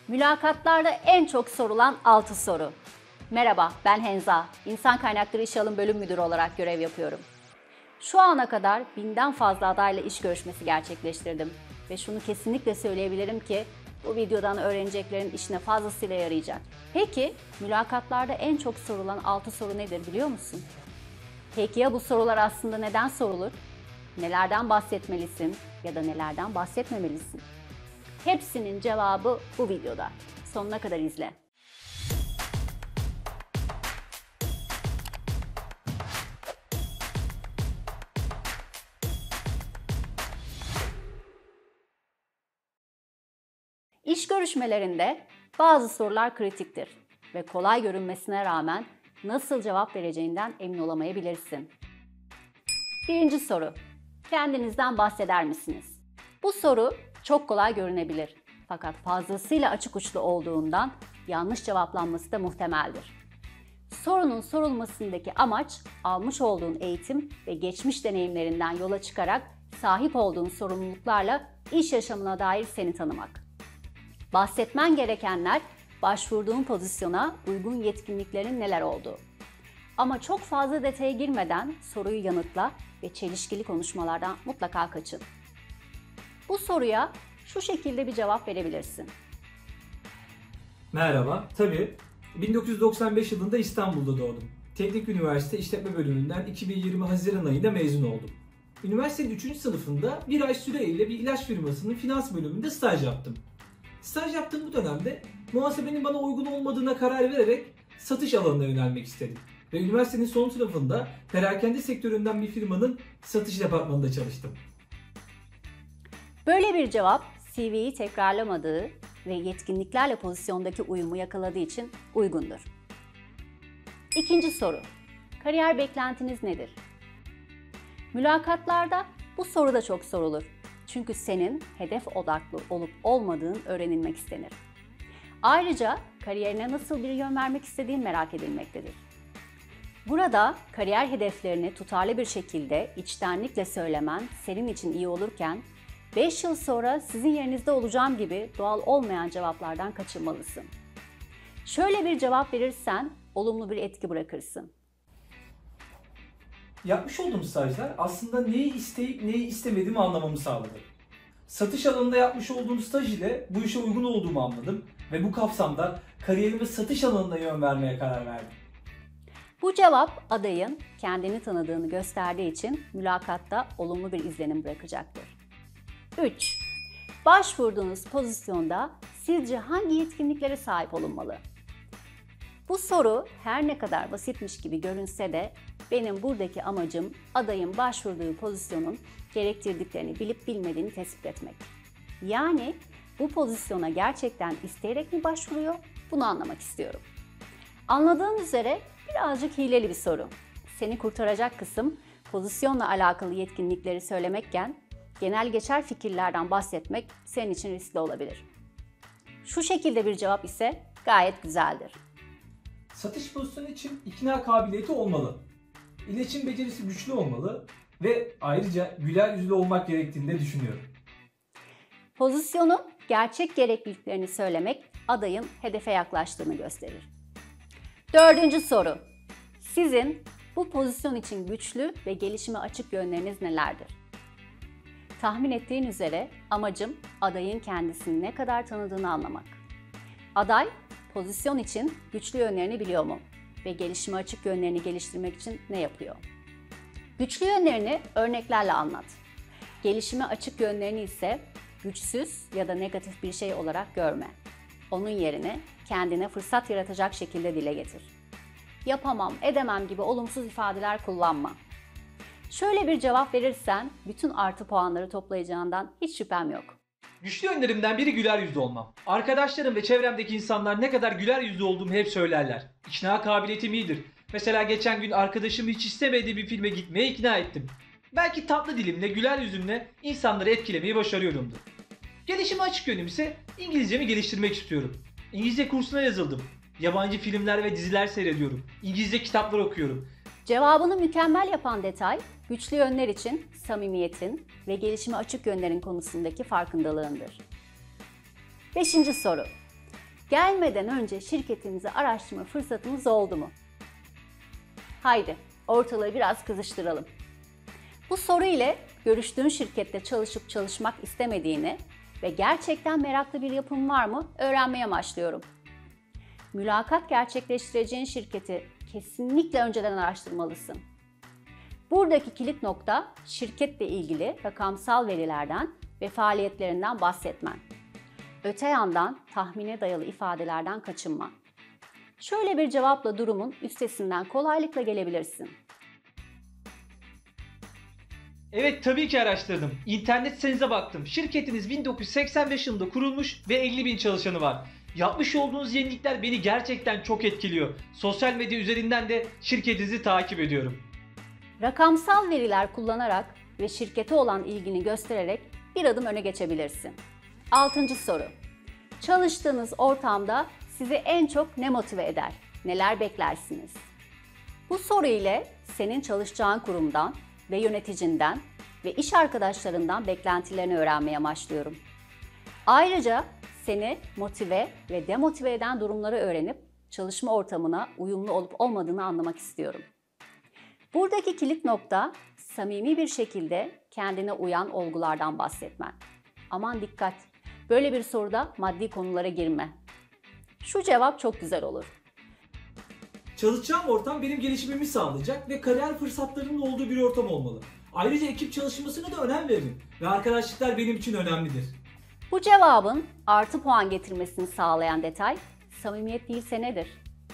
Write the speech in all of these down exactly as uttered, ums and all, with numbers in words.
Mülakatlarda en çok sorulan altı soru. Merhaba, ben Henza. İnsan Kaynakları İşe Alım Bölüm Müdürü olarak görev yapıyorum. Şu ana kadar binden fazla adayla iş görüşmesi gerçekleştirdim. Ve şunu kesinlikle söyleyebilirim ki bu videodan öğreneceklerin işine fazlasıyla yarayacak. Peki, mülakatlarda en çok sorulan altı soru nedir biliyor musun? Peki ya bu sorular aslında neden sorulur? Nelerden bahsetmelisin ya da nelerden bahsetmemelisin? Hepsinin cevabı bu videoda. Sonuna kadar izle. İş görüşmelerinde bazı sorular kritiktir ve kolay görünmesine rağmen nasıl cevap vereceğinden emin olamayabilirsin. Birinci soru. Kendinizden bahseder misiniz? Bu soru çok kolay görünebilir. Fakat fazlasıyla açık uçlu olduğundan yanlış cevaplanması da muhtemeldir. Sorunun sorulmasındaki amaç almış olduğun eğitim ve geçmiş deneyimlerinden yola çıkarak sahip olduğun sorumluluklarla iş yaşamına dair seni tanımak. Bahsetmen gerekenler başvurduğun pozisyona uygun yetkinliklerin neler olduğu. Ama çok fazla detaya girmeden soruyu yanıtla ve çelişkili konuşmalardan mutlaka kaçın. Bu soruya şu şekilde bir cevap verebilirsin. Merhaba, tabii. bin dokuz yüz doksan beş yılında İstanbul'da doğdum. Teknik Üniversite İşletme Bölümünden iki bin yirmi Haziran ayında mezun oldum. Üniversitenin üçüncü sınıfında bir ay süreyle bir ilaç firmasının finans bölümünde staj yaptım. Staj yaptığım bu dönemde muhasebenin bana uygun olmadığına karar vererek satış alanına yönelmek istedim. Ve üniversitenin son sınıfında perakende sektöründen bir firmanın satış departmanında çalıştım. Böyle bir cevap C V'yi tekrarlamadığı ve yetkinliklerle pozisyondaki uyumu yakaladığı için uygundur. İkinci soru. Kariyer beklentiniz nedir? Mülakatlarda bu soru da çok sorulur. Çünkü senin hedef odaklı olup olmadığın öğrenilmek istenir. Ayrıca kariyerine nasıl bir yön vermek istediğin merak edilmektedir. Burada kariyer hedeflerini tutarlı bir şekilde içtenlikle söylemen senin için iyi olurken, beş yıl sonra sizin yerinizde olacağım gibi doğal olmayan cevaplardan kaçınmalısın. Şöyle bir cevap verirsen olumlu bir etki bırakırsın. Yapmış olduğum stajlar aslında neyi isteyip neyi istemediğimi anlamamı sağladı. Satış alanında yapmış olduğum staj ile bu işe uygun olduğumu anladım ve bu kapsamda kariyerime satış alanına yön vermeye karar verdim. Bu cevap adayın kendini tanıdığını gösterdiği için mülakatta olumlu bir izlenim bırakacaktır. üç. Başvurduğunuz pozisyonda sizce hangi yetkinliklere sahip olunmalı? Bu soru her ne kadar basitmiş gibi görünse de benim buradaki amacım adayın başvurduğu pozisyonun gerektirdiklerini bilip bilmediğini tespit etmek. Yani bu pozisyona gerçekten isteyerek mi başvuruyor? Bunu anlamak istiyorum. Anladığın üzere birazcık hileli bir soru. Seni kurtaracak kısım pozisyonla alakalı yetkinlikleri söylemekken genel geçer fikirlerden bahsetmek senin için riskli olabilir. Şu şekilde bir cevap ise gayet güzeldir. Satış pozisyonu için ikna kabiliyeti olmalı. İletişim becerisi güçlü olmalı ve ayrıca güler yüzlü olmak gerektiğini de düşünüyorum. Pozisyonun gerçek gerekliliklerini söylemek adayın hedefe yaklaştığını gösterir. Dördüncü soru. Sizin bu pozisyon için güçlü ve gelişime açık yönleriniz nelerdir? Tahmin ettiğin üzere amacım adayın kendisini ne kadar tanıdığını anlamak. Aday, pozisyon için güçlü yönlerini biliyor mu? Ve gelişime açık yönlerini geliştirmek için ne yapıyor? Güçlü yönlerini örneklerle anlat. Gelişime açık yönlerini ise güçsüz ya da negatif bir şey olarak görme. Onun yerine kendine fırsat yaratacak şekilde dile getir. Yapamam, edemem gibi olumsuz ifadeler kullanma. Şöyle bir cevap verirsen bütün artı puanları toplayacağından hiç şüphem yok. Güçlü yönlerimden biri güler yüzlü olmam. Arkadaşlarım ve çevremdeki insanlar ne kadar güler yüzlü olduğumu hep söylerler. İkna kabiliyetim iyidir. Mesela geçen gün arkadaşımı hiç istemediği bir filme gitmeye ikna ettim. Belki tatlı dilimle, güler yüzümle insanları etkilemeyi başarıyorumdur. Gelişime açık yönüm ise İngilizcemi geliştirmek istiyorum. İngilizce kursuna yazıldım. Yabancı filmler ve diziler seyrediyorum. İngilizce kitaplar okuyorum. Cevabını mükemmel yapan detay, güçlü yönler için samimiyetin ve gelişime açık yönlerin konusundaki farkındalığındır. Beşinci soru. Gelmeden önce şirketimizi araştırma fırsatımız oldu mu? Haydi ortalığı biraz kızıştıralım. Bu soru ile görüştüğün şirkette çalışıp çalışmak istemediğini ve gerçekten meraklı bir yapın var mı öğrenmeye amaçlıyorum. Mülakat gerçekleştireceğin şirketi kesinlikle önceden araştırmalısın. Buradaki kilit nokta şirketle ilgili rakamsal verilerden ve faaliyetlerinden bahsetmen. Öte yandan tahmine dayalı ifadelerden kaçınma. Şöyle bir cevapla durumun üstesinden kolaylıkla gelebilirsin. Evet, tabii ki araştırdım. İnternet sitenize baktım. Şirketiniz bin dokuz yüz seksen beş yılında kurulmuş ve elli bin çalışanı var. Yapmış olduğunuz yenilikler beni gerçekten çok etkiliyor. Sosyal medya üzerinden de şirketinizi takip ediyorum. Rakamsal veriler kullanarak ve şirkete olan ilgini göstererek bir adım öne geçebilirsin. Altıncı soru. Çalıştığınız ortamda sizi en çok ne motive eder? Neler beklersiniz? Bu soru ile senin çalışacağın kurumdan ve yöneticinden ve iş arkadaşlarından beklentilerini öğrenmeye amaçlıyorum. Ayrıca seni motive ve demotive eden durumları öğrenip çalışma ortamına uyumlu olup olmadığını anlamak istiyorum. Buradaki kilit nokta samimi bir şekilde kendine uyan olgulardan bahsetmen. Aman dikkat! Böyle bir soruda maddi konulara girme. Şu cevap çok güzel olur. Çalışacağım ortam benim gelişimimi sağlayacak ve kariyer fırsatlarının olduğu bir ortam olmalı. Ayrıca ekip çalışmasına da önem veririm ve arkadaşlıklar benim için önemlidir. Bu cevabın artı puan getirmesini sağlayan detay samimiyet değilse nedir?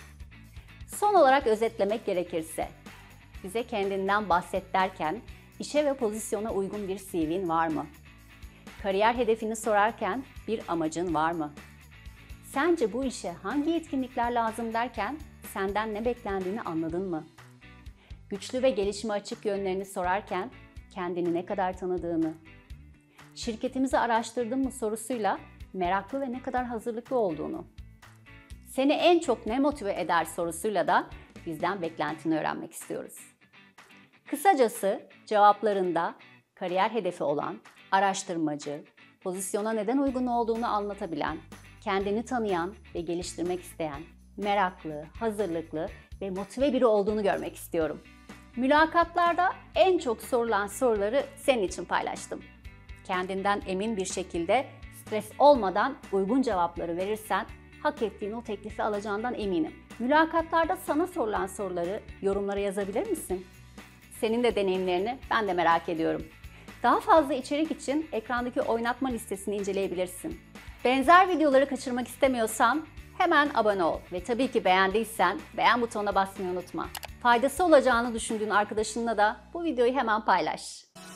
Son olarak özetlemek gerekirse, bize kendinden bahset derken işe ve pozisyona uygun bir C V'in var mı? Kariyer hedefini sorarken bir amacın var mı? Sence bu işe hangi yetkinlikler lazım derken senden ne beklendiğini anladın mı? Güçlü ve gelişime açık yönlerini sorarken kendini ne kadar tanıdığını, şirketimizi araştırdın mı sorusuyla meraklı ve ne kadar hazırlıklı olduğunu, seni en çok ne motive eder sorusuyla da bizden beklentini öğrenmek istiyoruz. Kısacası cevaplarında kariyer hedefi olan, araştırmacı, pozisyona neden uygun olduğunu anlatabilen, kendini tanıyan ve geliştirmek isteyen, meraklı, hazırlıklı ve motive biri olduğunu görmek istiyorum. Mülakatlarda en çok sorulan soruları senin için paylaştım. Kendinden emin bir şekilde stres olmadan uygun cevapları verirsen hak ettiğin o teklifi alacağından eminim. Mülakatlarda sana sorulan soruları yorumlara yazabilir misin? Senin de deneyimlerini ben de merak ediyorum. Daha fazla içerik için ekrandaki oynatma listesini inceleyebilirsin. Benzer videoları kaçırmak istemiyorsan hemen abone ol ve tabii ki beğendiysen beğen butonuna basmayı unutma. Faydası olacağını düşündüğün arkadaşınla da bu videoyu hemen paylaş.